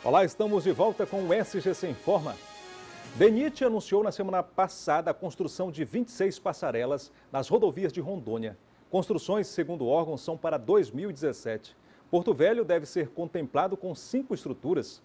Olá, estamos de volta com o SGC Informa. DENIT anunciou na semana passada a construção de 26 passarelas nas rodovias de Rondônia. Construções, segundo o órgão, são para 2017. Porto Velho deve ser contemplado com 5 estruturas.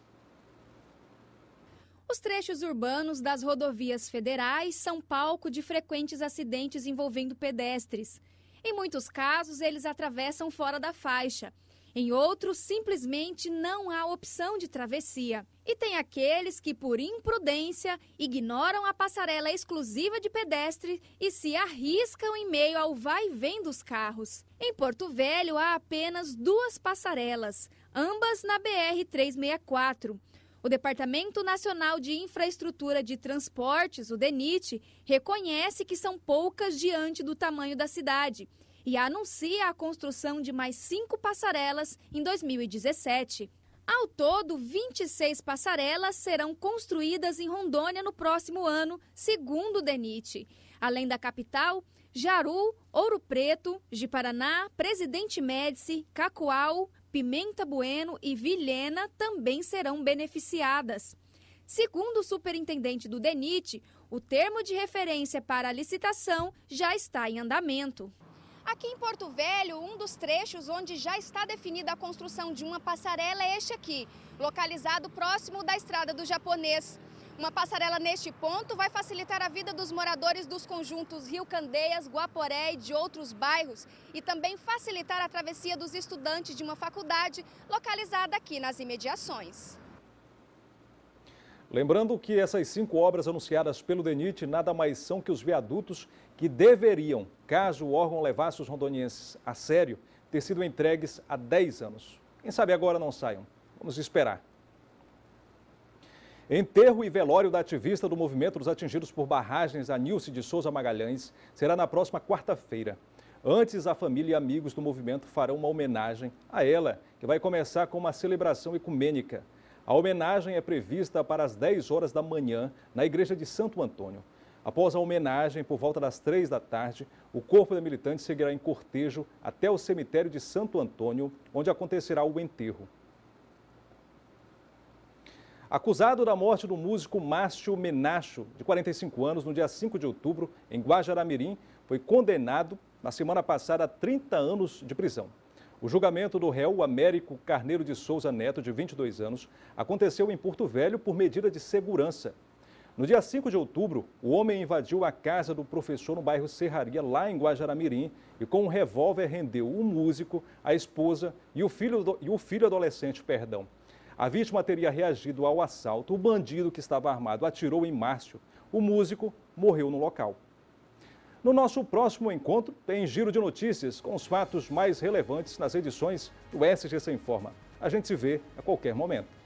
Os trechos urbanos das rodovias federais são palco de frequentes acidentes envolvendo pedestres. Em muitos casos, eles atravessam fora da faixa. Em outros, simplesmente não há opção de travessia. E tem aqueles que, por imprudência, ignoram a passarela exclusiva de pedestre e se arriscam em meio ao vai e vem dos carros. Em Porto Velho, há apenas 2 passarelas, ambas na BR-364. O Departamento Nacional de Infraestrutura de Transportes, o DENIT, reconhece que são poucas diante do tamanho da cidade e anuncia a construção de mais 5 passarelas em 2017. Ao todo, 26 passarelas serão construídas em Rondônia no próximo ano, segundo o DENIT. Além da capital, Jaru, Ouro Preto, Ji-Paraná, Presidente Médici, Cacoal, Pimenta Bueno e Vilhena também serão beneficiadas. Segundo o superintendente do DENIT, o termo de referência para a licitação já está em andamento. Aqui em Porto Velho, um dos trechos onde já está definida a construção de uma passarela é este aqui, localizado próximo da Estrada do Japonês. Uma passarela neste ponto vai facilitar a vida dos moradores dos conjuntos Rio Candeias, Guaporé e de outros bairros e também facilitar a travessia dos estudantes de uma faculdade localizada aqui nas imediações. Lembrando que essas 5 obras anunciadas pelo DENIT nada mais são que os viadutos que deveriam, caso o órgão levasse os rondonienses a sério, ter sido entregues há 10 anos. Quem sabe agora não saiam. Vamos esperar. Enterro e velório da ativista do movimento dos atingidos por barragens, Anilce de Souza Magalhães, será na próxima quarta-feira. Antes, a família e amigos do movimento farão uma homenagem a ela, que vai começar com uma celebração ecumênica. A homenagem é prevista para as 10 horas da manhã, na igreja de Santo Antônio. Após a homenagem, por volta das 3 da tarde, o corpo da militante seguirá em cortejo até o cemitério de Santo Antônio, onde acontecerá o enterro. Acusado da morte do músico Márcio Menacho, de 45 anos, no dia 5 de outubro, em Guajará-Mirim, foi condenado na semana passada a 30 anos de prisão. O julgamento do réu Américo Carneiro de Souza Neto, de 22 anos, aconteceu em Porto Velho por medida de segurança. No dia 5 de outubro, o homem invadiu a casa do professor no bairro Serraria, lá em Guajará-Mirim, e com um revólver rendeu o músico, a esposa e o filho adolescente. A vítima teria reagido ao assalto. O bandido, que estava armado, atirou em Márcio. O músico morreu no local. No nosso próximo encontro, tem giro de notícias com os fatos mais relevantes nas edições do SGC Informa. A gente se vê a qualquer momento.